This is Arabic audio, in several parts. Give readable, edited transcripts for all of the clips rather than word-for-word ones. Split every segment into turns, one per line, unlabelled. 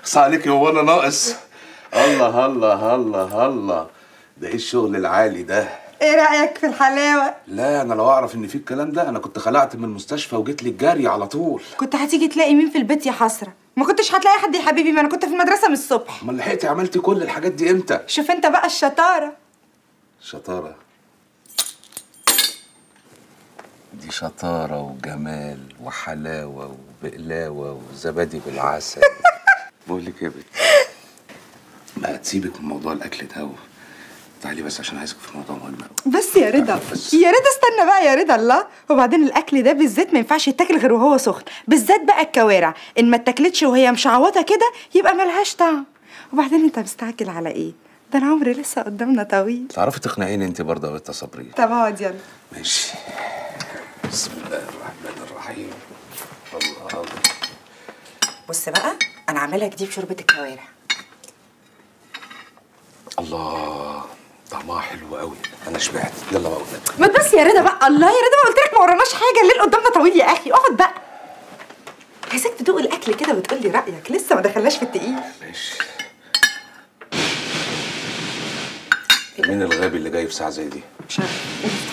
اقصى عليك هو انا ناقص؟ الله الله الله الله، ده ايه الشغل العالي ده؟
ايه رأيك في الحلاوة؟
لا انا لو اعرف ان في الكلام ده انا كنت خلعت من المستشفى وجيت لي الجري على طول.
كنت هتيجي تلاقي مين في البيت يا حسرة؟ ما كنتش هتلاقي حد يا حبيبي، ما انا كنت في المدرسة من الصبح.
امال لحقتي عملتي كل الحاجات دي امتى؟
شوف انت بقى الشطارة.
شطارة؟ دي شطارة وجمال وحلاوة وبقلاوة وزبادي بالعسل. بقول لك ايه يا بنت، ما تسيبك من موضوع الاكل ده تعالي بس عشان عايزك في موضوع مهم قوي.
بس يا رضا بس. يا رضا استنى بقى يا رضا، الله. وبعدين الاكل ده بالذات ما ينفعش يتاكل غير وهو سخن، بالذات بقى الكوارع، ان ما اتاكلتش وهي مشعوطه كده يبقى ملهاش طعم. وبعدين انت مستعجل على ايه؟ ده انا عمري لسه قدامنا طويل.
تعرفي تقنعيني انت برضه يا بنت صبري.
طب اقعد يلا.
ماشي. بسم الله الرحمن الرحيم. الله.
بص بقى انا عامله جديد شوربه الكوارع.
الله، طعمها حلو قوي، انا شبعت. يلا بقى قدامك.
ما بس يا رضا بقى، الله يا رضا، ما قلت لك ما وراناش حاجه، الليل قدامنا طويل يا اخي، اقعد بقى. عايزاك تدوق الاكل كده وتقول لي رايك، لسه ما دخلناش في التقيل.
ماشي. مين الغبي اللي جاي في ساعه زي دي؟
مش عارف.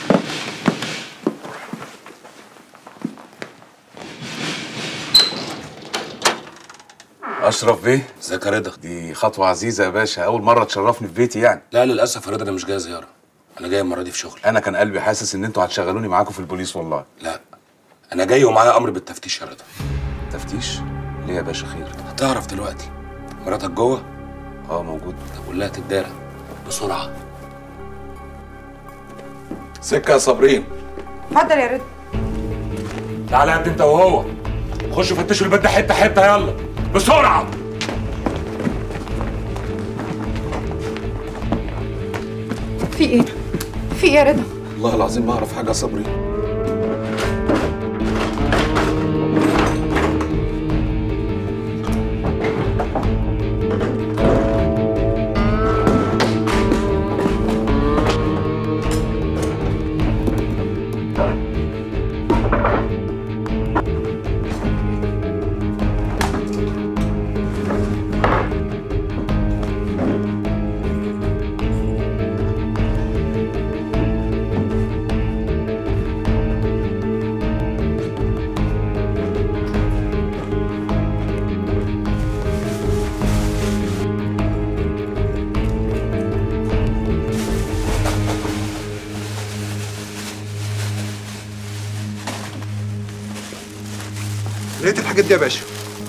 اشرف بيه، ازيك يا رضا؟ دي خطوه عزيزه يا باشا، اول مره تشرفني في بيتي يعني.
لا للاسف يا رضا انا مش جاي زياره، انا جاي المره دي في شغل.
انا كان قلبي حاسس ان انتوا هتشغلوني معاكم في البوليس والله.
لا انا جاي ومعايا امر بالتفتيش يا رضا.
تفتيش؟ ليه يا باشا خير؟
هتعرف دلوقتي. مراتك جوه؟
اه موجود.
طب قول لها تدارى بسرعه.
سكه يا صابرين.
اتفضل يا رضا.
تعالى يا ابني انت وهو، خشوا فتشوا البيت ده حته حته، يلا بسرعه.
في ايه؟ في ايه يا رضا؟
والله العظيم ما اعرف حاجه يا صابرين.
لقيت الحاجات دي يا باشا.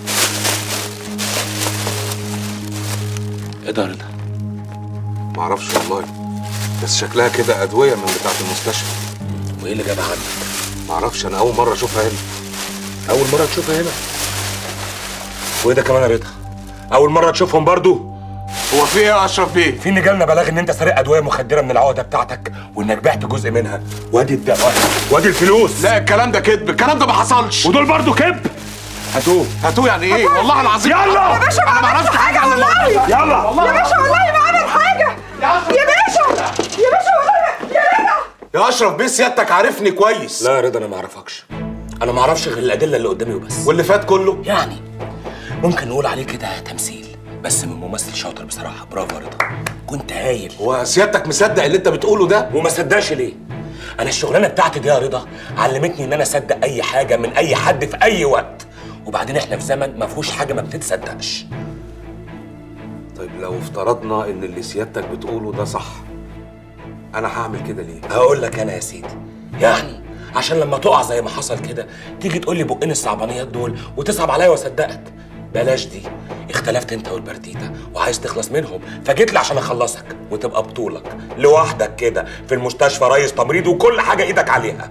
ايه ده يا رضا؟
معرفش والله، بس شكلها كده ادويه من بتاعه المستشفى.
وايه اللي جابها عندك؟
معرفش، انا اول مره اشوفها هنا.
اول مره تشوفها هنا؟ وايه ده كمان يا رضا؟ اول مره تشوفهم برضو؟
هو في ايه يا اشرف بيه؟
في ان جالنا بلاغ ان انت سارق ادويه مخدره من العقده بتاعتك وانك بعت جزء منها، وادي الدواء وادي الفلوس.
لا الكلام ده كذب، الكلام ده ما حصلش.
ودول برضو كذب. هاتوه.
هاتوه يعني ايه؟ والله العظيم
يلا
يا باشا
انا ما اعرفش حاجه عن
والله.
يلا
يا باشا والله ما عمل حاجه. يا باشا يا باشا والله يا رضا.
يا اشرف بيه سيادتك عارفني كويس.
لا يا رضا انا ما اعرفكش، انا ما اعرفش غير الادله اللي قدامي وبس.
واللي فات كله
يعني ممكن نقول عليه كده تمثيل، بس من ممثل شاطر بصراحه. برافو يا رضا، كنت هايل.
هو سيادتك مصدق اللي انت بتقوله ده؟
وما صدقش ليه؟ انا الشغلانه بتاعتي دي يا رضا علمتني ان انا اصدق اي حاجه من اي حد في اي وقت، وبعدين احنا في زمن ما فيهوش حاجه ما بتتصدقش.
طيب لو افترضنا ان اللي سيادتك بتقوله ده صح، انا هعمل كده ليه؟
هقول لك انا يا سيدي، يعني عشان لما تقع زي ما حصل كده تيجي تقول لي بقين الصعبانيات دول وتصعب عليا واصدقك. بلاش دي، اختلفت انت والبرتيتا وعايز تخلص منهم، فجيت لي عشان اخلصك وتبقى بطولك لوحدك كده في المستشفى، رئيس تمريض وكل حاجه ايدك عليها.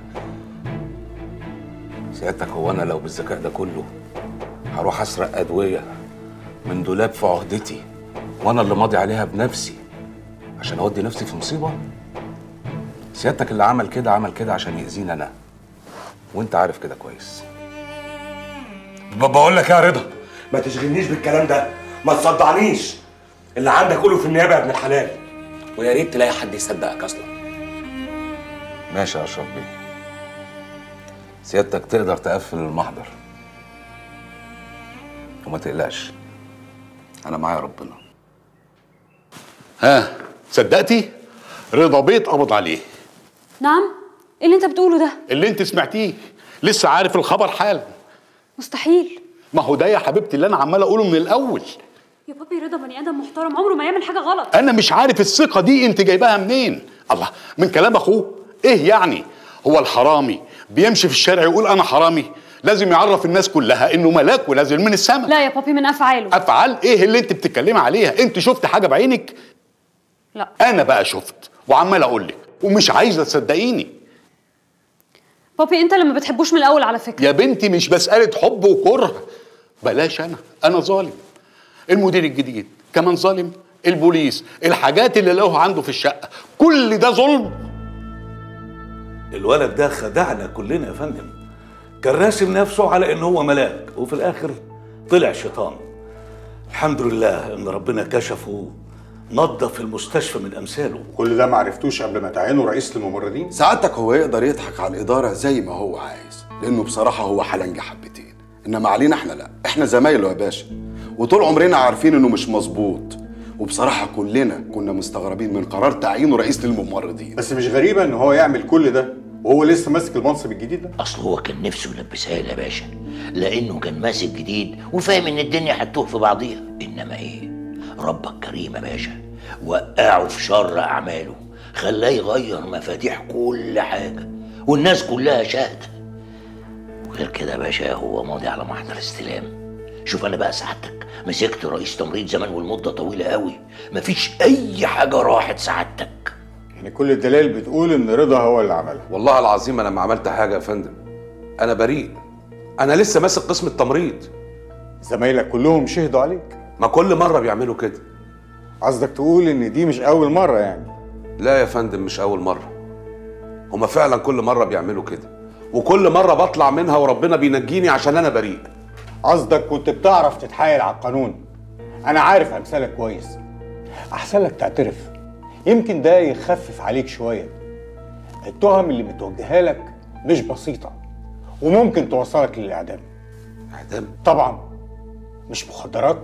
سيادتك هو انا لو بالذكاء ده كله هروح اسرق ادويه من دولاب في عهدتي وانا اللي ماضي عليها بنفسي عشان اودي نفسي في مصيبه؟ سيادتك اللي عمل كده عشان يأذيني انا، وانت عارف كده كويس.
بقول لك يا رضا ما تشغلنيش بالكلام ده، ما تصدعنيش. اللي عندك قوله في النيابه يا ابن الحلال، ويا ريت تلاقي حد يصدقك اصلا.
ماشي يا اشرف بيه، سيادتك تقدر تقفل المحضر وما تقلقش،
انا معايا ربنا.
ها صدقتي؟ رضا بيت قبض عليه.
نعم؟ ايه اللي انت بتقوله ده؟
اللي انت سمعتيه، لسه عارف الخبر حالا.
مستحيل.
ما هو ده يا حبيبتي اللي انا عمال اقوله من الاول.
يا بابي رضا بني ادم محترم، عمره ما يعمل حاجه غلط.
انا مش عارف الثقه دي انت جايباها منين. الله، من كلام اخوه؟ ايه يعني؟ هو الحرامي بيمشي في الشارع يقول انا حرامي؟ لازم يعرف الناس كلها انه ملاك ونازل من السماء.
لا يا بابي، من افعاله.
افعال ايه اللي انت بتتكلمي عليها؟ انت شفت حاجه بعينك؟
لا.
انا بقى شفت وعمال اقول لك ومش عايزه تصدقيني.
بابي انت اللي ما بتحبوش من الاول على فكره.
يا بنتي مش مساله حب وكره. بلاش انا ظالم. المدير الجديد كمان ظالم. البوليس، الحاجات اللي لقوها عنده في الشقه، كل ده ظلم.
الولد ده خدعنا كلنا يا فندم. كان راسم نفسه على ان هو ملاك وفي الاخر طلع شيطان. الحمد لله ان ربنا كشفه، نظف المستشفى من امثاله.
كل ده ما عرفتوش قبل ما تعينوا رئيس الممرضين؟
سعادتك هو يقدر يضحك على الاداره زي ما هو عايز، لانه بصراحه هو حلنجه حبتين، انما علينا احنا لا، احنا زمايله يا باشا، وطول عمرنا عارفين انه مش مظبوط. وبصراحه كلنا كنا مستغربين من قرار تعيينه رئيس للممرضين.
بس مش غريبه ان هو يعمل كل ده وهو لسه ماسك المنصب الجديد ده؟
اصل هو كان نفسه يلبسها لي يا باشا، لانه كان ماسك جديد وفاهم ان الدنيا هتتوه في بعضيها. انما ايه، ربك كريم يا باشا، وقعه في شر اعماله، خلاه يغير مفاتيح كل حاجه والناس كلها شاهده. وغير كده يا باشا هو ماضي على محضر استلام. شوف انا بقى سعادتك مسكت رئيس تمريض زمان والمده طويله قوي، مفيش اي حاجه راحت سعادتك.
يعني كل الدلائل بتقول ان رضا هو اللي عملها؟
والله العظيم انا ما عملت حاجه يا فندم، انا بريء، انا لسه ماسك قسم التمريض.
زمايلك كلهم شهدوا عليك؟
ما كل مره بيعملوا كده.
قصدك تقول ان دي مش اول مره يعني؟
لا يا فندم مش اول مره، هما فعلا كل مره بيعملوا كده، وكل مره بطلع منها وربنا بينجيني عشان انا بريء.
قصدك كنت بتعرف تتحايل على القانون؟ انا عارف امثالك كويس، احسن لك تعترف، يمكن ده يخفف عليك شويه. التهم اللي بتوجهها لك مش بسيطه وممكن توصلك للاعدام.
اعدام؟
طبعا، مش مخدرات.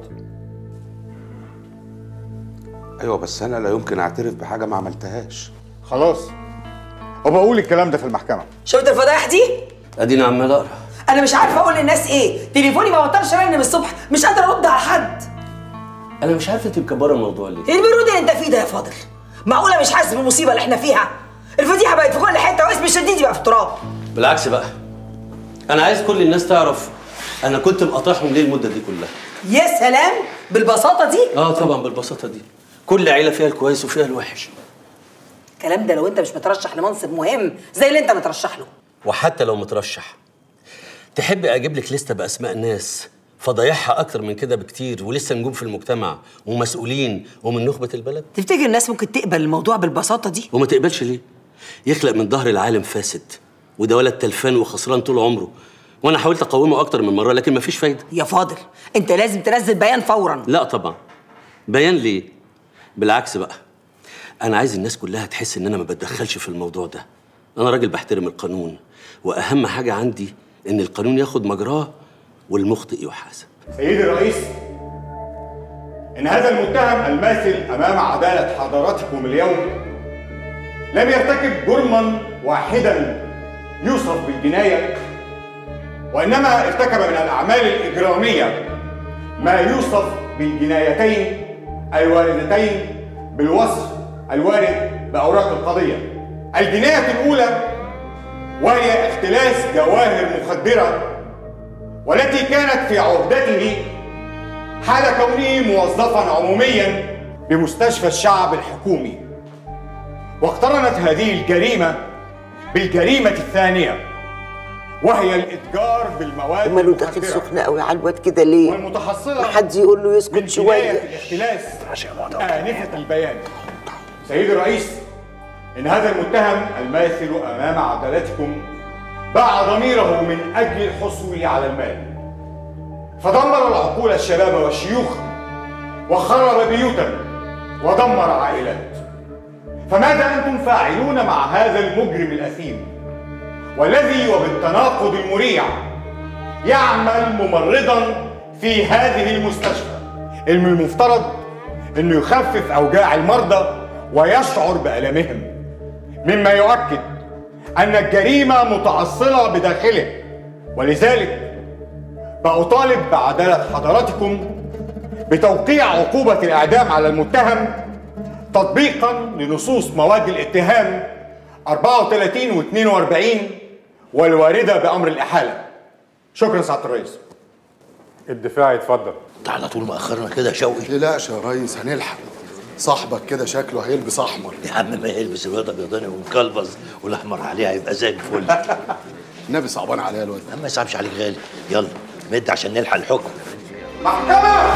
ايوه بس انا لا يمكن اعترف بحاجه ما عملتهاش.
خلاص، وبقول الكلام ده في المحكمه.
شفت الفضايح دي؟
اديني عمال اقرا.
انا مش عارفه اقول للناس ايه، تليفوني ما بطلش رن من الصبح، مش قادره ارد على حد.
انا مش عارفه انت مكبره الموضوع ليه.
ايه البرود اللي انت فيه ده يا فاضل؟ معقوله مش حاسس بالمصيبه اللي احنا فيها؟ الفضيحه بقت في كل حته واسم الشديد يبقى في التراب.
بالعكس بقى، انا عايز كل الناس تعرف انا كنت مقاطعهم ليه المده دي كلها.
يا سلام، بالبساطه دي؟
طبعا بالبساطه دي. كل عيله فيها الكويس وفيها الوحش.
الكلام ده لو انت مش مترشح لمنصب مهم زي اللي انت مترشح له.
وحتى لو مترشح، تحب اجيب لك لسته باسماء ناس فضايحها اكتر من كده بكتير ولسه نجوم في المجتمع ومسؤولين ومن نخبه البلد؟
تفتكر الناس ممكن تقبل الموضوع بالبساطه دي؟
وما تقبلش ليه؟ يخلق من ظهر العالم فاسد، وده ولد تلفان وخسران طول عمره، وانا حاولت اقومه اكتر من مره لكن مفيش فايده.
يا فاضل انت لازم تنزل بيان فورا.
لا طبعا، بيان ليه؟ بالعكس بقى، انا عايز الناس كلها تحس ان انا ما بتدخلش في الموضوع ده. انا راجل بحترم القانون، واهم حاجه عندي ان القانون ياخد مجراه والمخطئ يحاسب.
سيدي الرئيس، إن هذا المتهم الماثل أمام عدالة حضراتكم اليوم لم يرتكب جرما واحدا يوصف بالجناية، وإنما ارتكب من الأعمال الإجرامية ما يوصف بالجنايتين الواردتين بالوصف الوارد بأوراق القضية. الجناية الأولى وهي اختلاس جواهر مخدرة، والتي كانت في عهدته حال كونه موظفا عموميا بمستشفى الشعب الحكومي. واقترنت هذه الجريمة بالجريمة الثانية وهي الإتجار بالمواد
ماله داخل سخنة قوي على الواد كده ليه؟
والمتحصلة
ما حد يقول له يسكت شوية.
الاختلاس آنفة البيان. سيدي الرئيس، إن هذا المتهم الماثل أمام عدالتكم باع ضميره من أجل الحصول على المال، فدمر العقول الشباب والشيوخ وخرب بيوتا ودمر عائلات. فماذا أنتم فاعلون مع هذا المجرم الأثيم والذي وبالتناقض المريع يعمل ممرضا في هذه المستشفى اللي المفترض انه يخفف اوجاع المرضى ويشعر بألمهم، مما يؤكد ان الجريمة متأصلة بداخله. ولذلك بأطالب بعدالة حضراتكم بتوقيع عقوبة الإعدام على المتهم تطبيقا لنصوص مواد الاتهام 34 و42 والواردة بأمر الإحالة. شكرا سعادة الرئيس.
الدفاع يتفضل.
انت على طول مأخرنا كده يا شوقي.
تقلقش يا ريس، هنلحق. صاحبك كده شكله هيلبس احمر.
يا عم ما يلبس الواد ابيضاني ومكلبز والاحمر عليه هيبقى زي الفل.
النبي صعبان عليا الواد.
ما يصعبش عليك غالي. يلا مد عشان نلحق الحكم.
محكمة!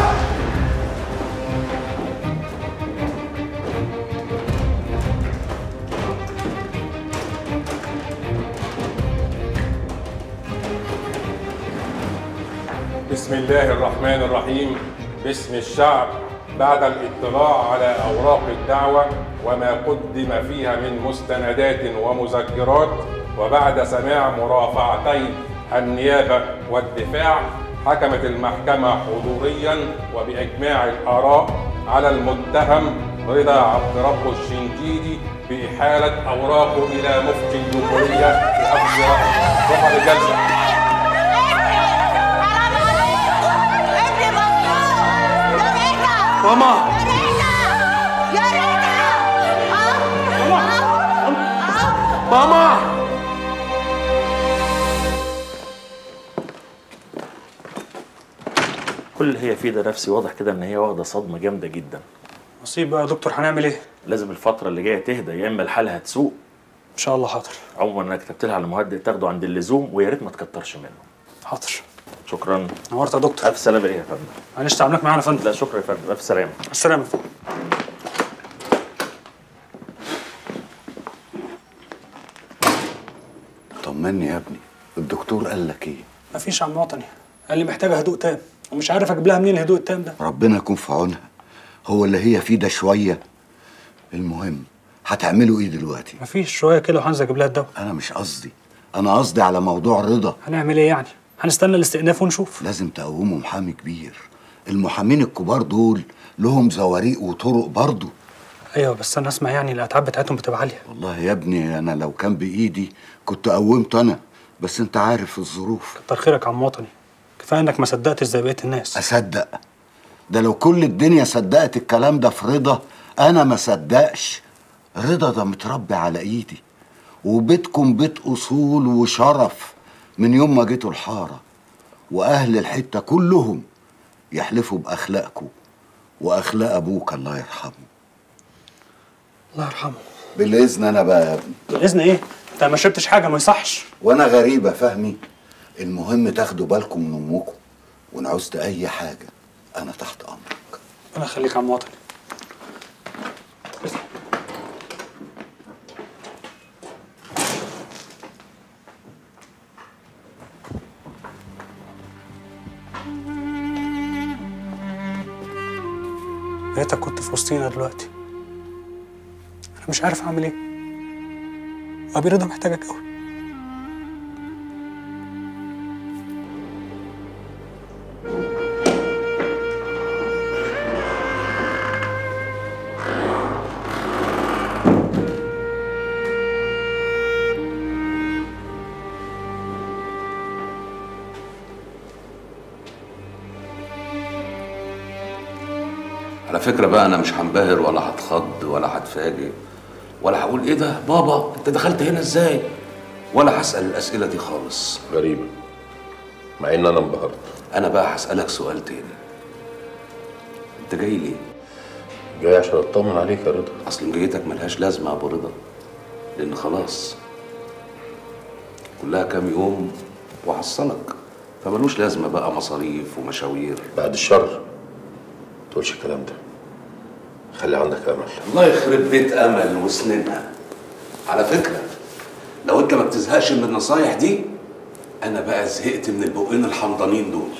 بسم الله الرحمن الرحيم. باسم الشعب، بعد الاطلاع على أوراق الدعوة وما قدم فيها من مستندات ومذكرات، وبعد سماع مرافعتي النيابة والدفاع، حكمت المحكمة حضوريا وبإجماع الآراء على المتهم رضا عبد ربه الشنجيدي بإحالة أوراقه إلى مفتي الجمهورية لأخذ رأيه. وقع الجلسة.
ماما ماما
كل اللي هي فيه ده نفسي واضح كده ان هي واخده صدمه جامده جدا.
نصيب بقى يا دكتور، هنعمل ايه؟
لازم الفتره اللي جايه تهدى يا اما الحاله هتسوق.
ان شاء الله. حاضر.
عموما انا كتبت لها على مهدئ تاخده عند اللزوم ويا ريت ما تكترش منه.
حاضر.
شكرا.
نورت يا دكتور.
الف سلامه. ايه يا فندم؟
معلش تعبناك معانا يا فندم.
لا شكرا يا فندم، الف سلامه.
السلامه يا فندم.
طمني يا ابني، الدكتور قال لك ايه؟
مفيش يا عم وطني، قال لي محتاجه هدوء تام ومش عارف اجيب لها منين الهدوء التام ده.
ربنا يكون في عونها، هو اللي هي فيه ده شويه. المهم هتعملوا ايه دلوقتي؟
مفيش، شويه كده وهنزل اجيب لها الدواء.
انا مش قصدي، انا قصدي على موضوع رضا.
هنعمل ايه يعني؟ هنستنى الاستئناف ونشوف.
لازم تقوموا محامي كبير. المحامين الكبار دول لهم زواريق وطرق برضه.
ايوه بس انا اسمع يعني الاتعاب بتاعتهم بتبقى عاليه.
والله يا ابني انا لو كان بايدي كنت قومت انا، بس انت عارف الظروف.
كتر خيرك يا عم وطني، كفايه انك ما صدقتش زي بقيه الناس.
اصدق؟ ده لو كل الدنيا صدقت الكلام ده في رضا انا ما صدقش. رضا ده متربي على ايدي، وبيتكم بيت اصول وشرف من يوم ما جيتوا الحاره، واهل الحته كلهم يحلفوا باخلاقكم واخلاق ابوك الله يرحمه.
الله يرحمه.
بالاذن انا بقى يا ابني.
بالاذن ايه؟ انت ما شربتش حاجه، ما يصحش.
وانا غريب يا فهمي. المهم تاخدوا بالكم من امكم، وان عوزت اي حاجه انا تحت امرك.
ربنا يخليك يا عم وطني. يا ريتك كنت في وسطينا دلوقتي. انا مش عارف اعمل ايه. ابي رضا محتاجك قوي.
على فكرة بقى أنا مش هنبهر ولا هتخض ولا هتفاجئ ولا هقول إيه ده بابا أنت دخلت هنا إزاي؟ ولا هسأل الأسئلة دي خالص.
غريبة، مع إن أنا انبهرت.
أنا بقى هسألك سؤال تاني. أنت جاي ليه؟
جاي عشان أطمن عليك يا رضا.
أصل جايتك ملهاش لازمة يا أبو رضا، لأن خلاص كلها كام يوم وحصلك، فملوش لازمة بقى مصاريف ومشاوير.
بعد الشر تقولش الكلام ده، خلي عندك امل.
الله يخرب بيت امل وسنينها. على فكره لو انت ما بتزهقش من النصايح دي، انا بقى زهقت من البقين الحمضانين دول.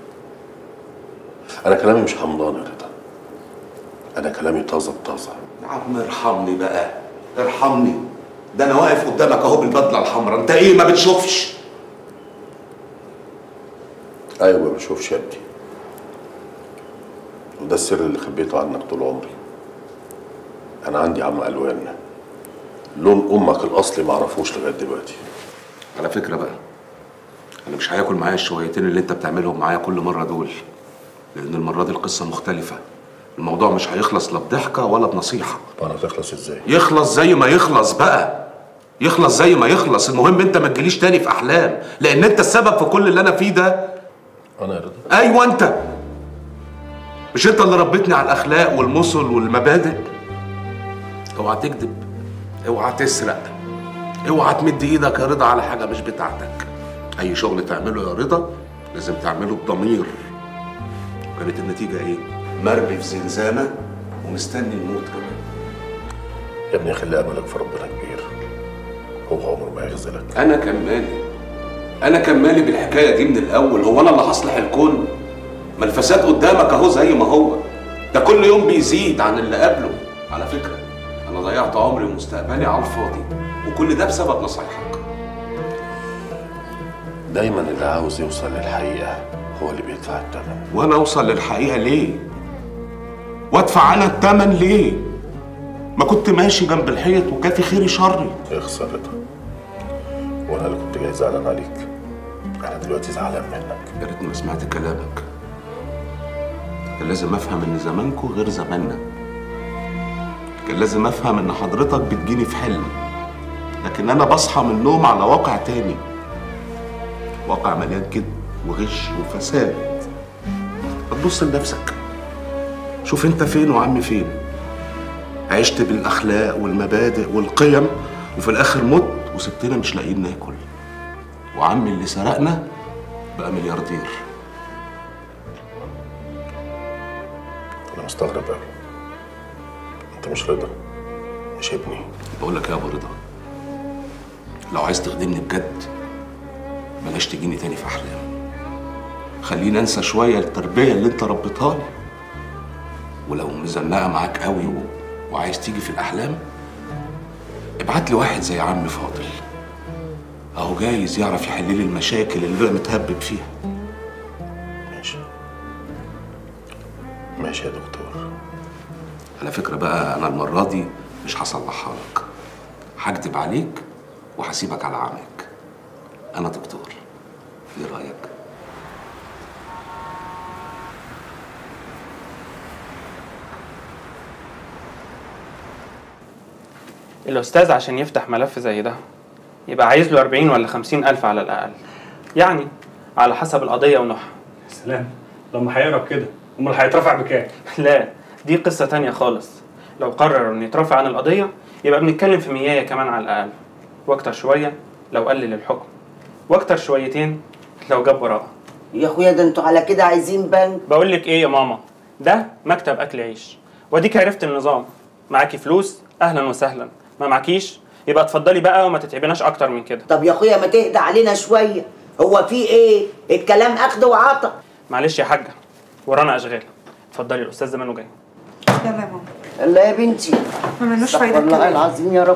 انا كلامي مش حمضان يا رضا، انا كلامي طازه بطازه.
يا عم ارحمني بقى، ارحمني. ده انا واقف قدامك اهو بالبدله الحمراء، انت ايه ما بتشوفش؟
ايوه ما بشوفش يا ابني، وده السر اللي خبيته عنك طول عمري. انا عندي عم الوان لون امك الاصلي ما اعرفوش لغايه دلوقتي.
على فكره بقى، انا مش هياكل معايا الشويتين اللي انت بتعملهم معايا كل مره دول، لان المره دي القصه مختلفه. الموضوع مش هيخلص لا بضحكه ولا بنصيحه.
طب انا هتخلص ازاي؟
يخلص زي ما يخلص بقى، يخلص زي ما يخلص. المهم انت ما تجيليش تاني في احلام، لان انت السبب في كل اللي انا فيه ده.
انا يا رضا؟
ايوه انت. مش انت اللي ربيتني على الاخلاق والمثل والمبادئ؟ اوعى تكذب، اوعى تسرق، اوعى تمد ايدك يا رضا على حاجه مش بتاعتك. اي شغل تعمله يا رضا لازم تعمله بضمير. وكانت النتيجه ايه؟ مرمي في زنزانه ومستني الموت كمان.
يا ابني خلي املك في ربنا كبير، هو عمره ما يخذلك.
انا كان مالي بالحكايه دي من الاول. هو انا اللي هصلح الكون؟ ما الفساد قدامك اهو زي ما هو، ده كل يوم بيزيد عن اللي قبله. على فكره انا ضيعت عمري ومستقبلي على الفاضي، وكل ده بسبب نصايحك.
دايما اللي عاوز يوصل للحقيقه هو اللي بيدفع الثمن.
وانا اوصل للحقيقه ليه؟ وادفع انا الثمن ليه؟ ما كنت ماشي جنب الحيط وكافي خيري شري.
اخسر رضا، وانا اللي كنت جاي زعلان عليك، انا دلوقتي زعلان منك.
يا ريتني ما سمعت كلامك. كان لازم افهم ان زمانكو غير زماننا. كان لازم افهم ان حضرتك بتجيني في حلم، لكن انا بصحى من النوم على واقع تاني، واقع مليان كذب وغش وفساد. هتبص لنفسك، شوف انت فين وعمي فين. عشت بالاخلاق والمبادئ والقيم، وفي الاخر مت وسبتنا مش لاقيين ناكل، وعمي اللي سرقنا بقى ملياردير.
انا مستغرب قوي، انت مش رضا، مش ابني.
بقول لك يا ابو رضا، لو عايز تخدمني بجد بلاش تجيني تاني في احلام. خليني انسى شويه التربيه اللي انت ربيتها لي. ولو مزنقه معاك قوي وعايز تيجي في الاحلام، ابعت لي واحد زي عمي فاضل، اهو جايز يعرف يحل لي المشاكل اللي انا متهبب فيها.
ماشي يا دكتور.
على فكره بقى، انا المره دي مش هصلحها لك، هكدب عليك وهسيبك على عمك. انا دكتور، ايه رايك؟
الأستاذ عشان يفتح ملف زي ده يبقى عايز له 40 ولا 50 ألف على الأقل، يعني على حسب القضية ونوعها.
سلام، لما هيقرب كده امال هيترفع بكام؟
لا، دي قصة تانية خالص. لو قرر إنه يترفع عن القضية يبقى بنتكلم في 100 كمان على الأقل، وأكتر شوية لو قلل الحكم، وأكتر شويتين لو جاب براءة.
يا أخويا ده أنتوا على كده عايزين بنك؟
بقول لك إيه يا ماما، ده مكتب أكل عيش، وأديك عرفت النظام. معاكي فلوس أهلا وسهلا، ما معكيش يبقى اتفضلي بقى وما تتعبناش اكتر من كده.
طب يا اخويا ما تهدى علينا شويه، هو في ايه؟ الكلام اخد وعطا.
معلش يا حاجه، ورانا اشغال. اتفضلي، الاستاذ زمانه جاي.
يلا يا ماما.
يلا يا بنتي،
ما ملوش فايده.
والله العظيم يا رب.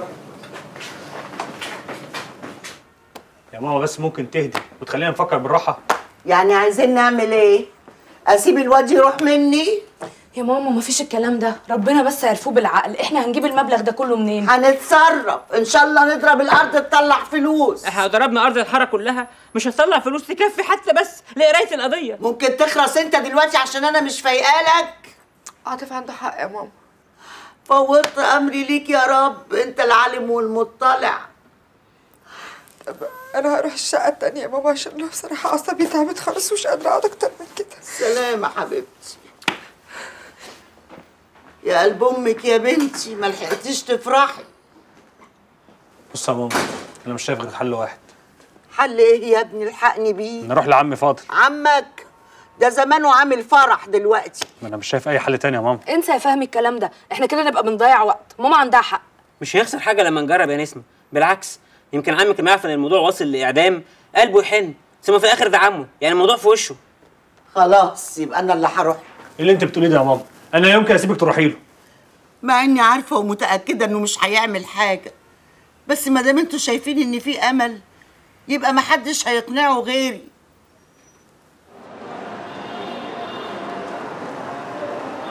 يا ماما بس ممكن تهدي وتخلينا نفكر بالراحه؟
يعني عايزين نعمل ايه؟ اسيب الواد يروح مني؟
يا ماما مفيش الكلام ده، ربنا بس عرفوه بالعقل. احنا هنجيب المبلغ ده كله منين؟
هنتصرف ان شاء الله، نضرب الارض تطلع فلوس.
احنا ضربنا ارض الحاره كلها مش هتطلع فلوس تكفي حتى بس لقرايه القضيه.
ممكن تخرس انت دلوقتي عشان انا مش فايقالك.
عاطف عنده حق يا ماما.
فوضت امري ليك يا رب، انت العالم والمطلع.
طب انا هروح الشقه التانيه يا ماما، عشان انا بصراحه اعصابي تعبت خالص ومش قادره اقعد اكتر من كده.
سلام يا حبيبتي. يا قلب امك يا بنتي، ما لحقتيش تفرحي.
بص يا ماما، انا مش شايف غير حل واحد.
حل ايه يا ابني؟ الحقني بيه.
نروح لعم فاضل.
عمك ده زمانه عامل فرح دلوقتي.
ما انا مش شايف اي حل تاني يا ماما.
انسى يا فهمي الكلام ده، احنا كده نبقى بنضيع وقت. ماما عندها حق.
مش هيخسر حاجه لما نجرب يا نسمه، بالعكس يمكن عمك لما يعرف ان الموضوع واصل لاعدام قلبه يحن، ثم في الاخر ده عمه، يعني الموضوع في وشه.
خلاص يبقى انا اللي هروح.
ايه اللي انت بتقوليه ده يا ماما؟ انا يمكن اسيبك تروحي له.
مع اني عارفه ومتاكده انه مش هيعمل حاجه، بس ما دام انتوا شايفين ان في امل يبقى ما حدش هيقنعه غيري.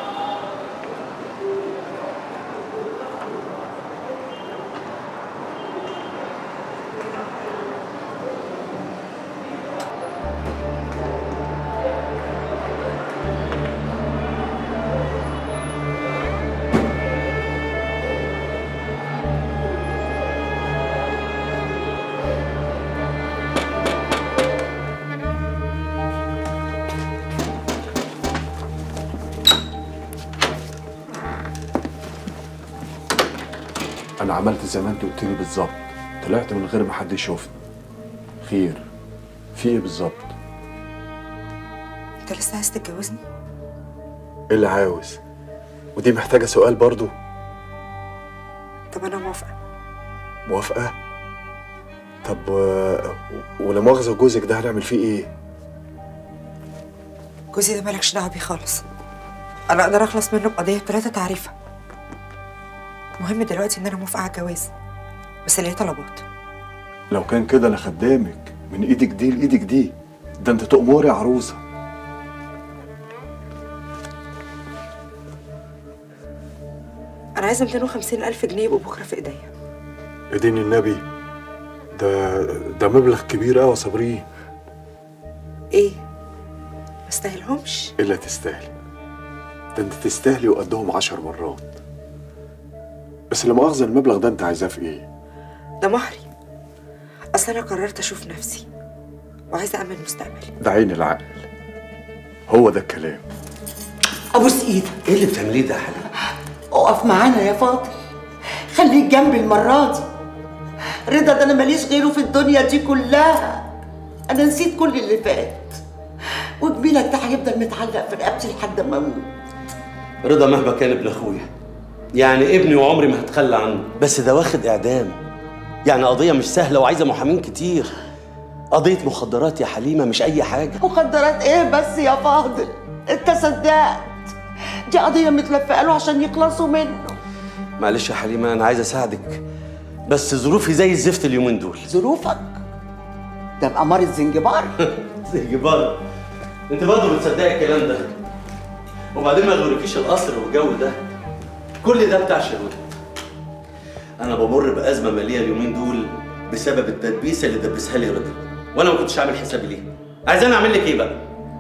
انا عملت زي ما انت قلت لي بالظبط، طلعت من غير ما حد يشوفني. خير، في ايه بالظبط؟
انت لسه عايز تتجوزني؟
ايه اللي عاوز؟ ودي محتاجه سؤال برضو؟
طب انا موافقه.
موافقه؟ طب ولا مؤاخذه جوزك ده هنعمل فيه ايه؟
جوزي ده مالكش دعوه بيه خالص. انا اقدر اخلص منه بقضيه ب3 تعريفه. المهم دلوقتي ان انا موافقه على الجواز، بس ليه طلبات.
لو كان كده انا خدامك من ايدك دي لايدك دي، ده انت تأمري يا عروسه.
انا عايزه 250,000 جنيه يبقوا بكره في ايديا.
يا دين النبي، ده مبلغ كبير قوي يا صابرين.
ايه؟ ما استاهلهمش؟
الا تستاهلي، ده انت تستاهلي وقدهم 10 مرات. بس لا مؤاخذه، المبلغ ده انت عايزاه في ايه؟
ده مهري. اصل انا قررت اشوف نفسي وعايزه اعمل مستقبلي.
ده عين العقل، هو ده الكلام.
ابوس ايدك.
ايه اللي بتعمليه ده يا حبيبي؟
اقف معانا يا فاضل، خليك جنبي المره دي. رضا ده انا ماليش غيره في الدنيا دي كلها. انا نسيت كل اللي فات، وجميلك ده هيفضل متعلق في رقبتي لحد ما اموت.
رضا مهما كان ابن اخويا، يعني ابني وعمري ما هتخلى عنه، بس ده واخد اعدام. يعني قضيه مش سهله وعايزه محامين كتير. قضيه مخدرات يا حليمه، مش اي حاجه.
مخدرات ايه بس يا فاضل؟ انت صدقت؟ دي قضيه متلفقه له عشان يخلصوا منه.
معلش يا حليمه، انا عايز اساعدك، بس ظروفي زي الزفت اليومين دول.
ظروفك؟ ده بأمارة زنجبار.
زنجبار؟ انت برضه بتصدقي الكلام ده؟ وبعدين ما يغركيش القصر والجو ده، كل ده بتاع شهود. انا بمر بازمه ماليه اليومين دول بسبب التدبيسه اللي دبسها لي رضا، وانا ما كنتش عامل حسابي ليه. عايزاني اعمل لك ايه بقى؟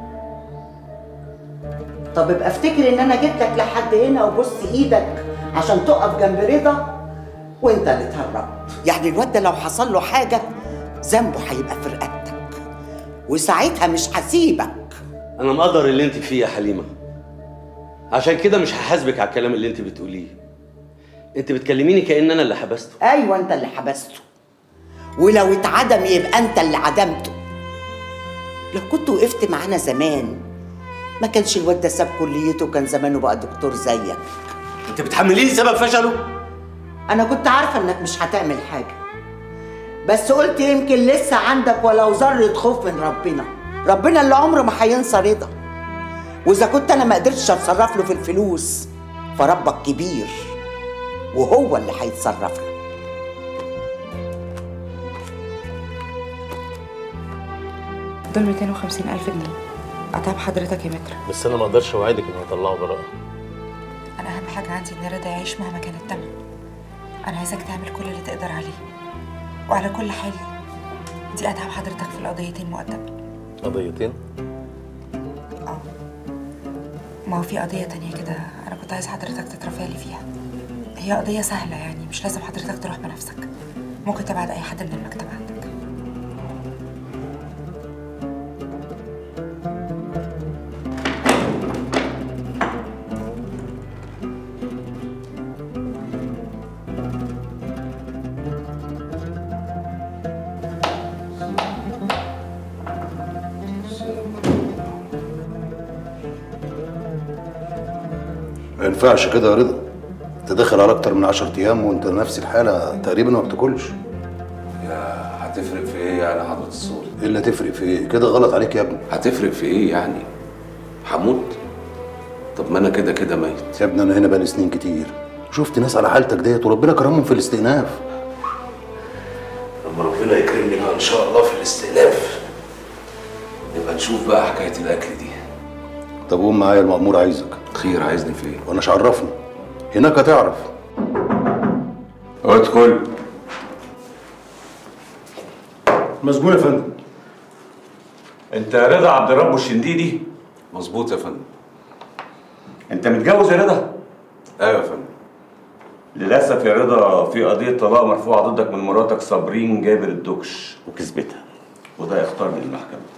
طب ابقى افتكر ان انا جيت لك لحد هنا وبص ايدك عشان تقف جنب رضا وانت اللي اتهربت. يعني الواد ده لو حصل له حاجه ذنبه هيبقى في رقبتك، وساعتها مش هسيبك.
انا مقدر اللي انت فيه يا حليمه، عشان كده مش هحاسبك على الكلام اللي انت بتقوليه. انت بتكلميني كأن انا اللي حبسته.
ايوه انت اللي حبسته، ولو اتعدم يبقى انت اللي عدمته. لو كنت وقفت معانا زمان ما كانش الواد ده ساب كليته، كان زمانه بقى دكتور زيك.
انت بتحمليني سبب فشله؟
انا كنت عارفه انك مش هتعمل حاجه، بس قلت يمكن لسه عندك ولو ذره خوف من ربنا اللي عمره ما هينسى رضا. واذا كنت انا ما قدرتش اتصرف له في الفلوس فربك كبير وهو اللي هيتصرف له.
دول 250,000 جنيه قطع بحضرتك يا متر.
بس انا ما اقدرش اوعدك اني هطلعه براءه.
انا اهم حاجه عندي ان رضا يعيش مهما كان الثمن. انا عايزاك تعمل كل اللي تقدر عليه، وعلى كل حال دي اتعب حضرتك في القضيتين مقدما.
قضيتين؟
اه، ما هو في قضيه تانية كده انا كنت عايز حضرتك تترافع لي فيها. هي قضيه سهله، يعني مش لازم حضرتك تروح بنفسك، ممكن تبعت اي حد من المكتب عندك.
ما ينفعش كده يا رضا، انت داخل على اكتر من 10 ايام وانت نفس الحاله تقريبا ما بتاكلش.
يا هتفرق في ايه يعني حضرة الصول؟
ايه اللي هتفرق في ايه؟ كده غلط عليك يا ابني.
هتفرق في ايه يعني؟ هموت؟ طب ما انا كده كده ميت.
يا ابني انا هنا بقالي سنين كتير، شفت ناس على حالتك ديت وربنا كرمهم في الاستئناف.
لما ربنا يكرمني بقى ان شاء الله في الاستئناف نبقى نشوف بقى حكايه الاكل دي.
طب قوم معايا، المأمور عايزك.
خير، عايزني في ايه؟
وانا مش عرفني، هناك هتعرف.
ادخل.
مسجون يا فندم. انت رضا عبد الرب الشنديدي؟
مظبوط يا فندم.
انت متجوز يا رضا؟
ايوه يا فندم.
للاسف يا رضا في قضيه طلاق مرفوعه ضدك من مراتك صابرين جابر الدكش وكسبتها، وده يختار من المحكمه.